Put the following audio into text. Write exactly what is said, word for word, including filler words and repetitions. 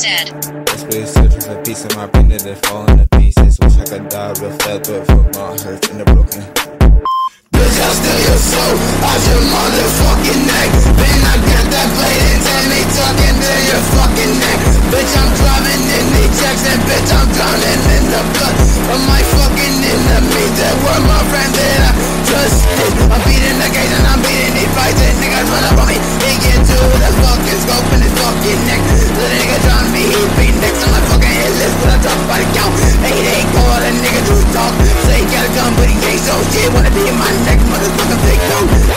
said. This place searching for peace in my brain that it falling to pieces. Wish I could die real fast, but for my hurt and the broken. Bitch, I'll steal your soul out your motherfucking neck. Then I get that blade and tell me talking to your fucking neck. Bitch, I'm driving in the checks and bitch, I'm drowning in the blood of my fucking enemies that were my friends that I trusted. I'm beating the gates and I'm beating these fights and niggas run up on me. He get to the fucking scope in his fucking neck. Little nigga drown me, he beat next to my fucking head list with a top body count. Eight eight call a nigga to talk. Say he got a gun but he ain't so shit. Wanna be in my neck, motherfucker, big dog.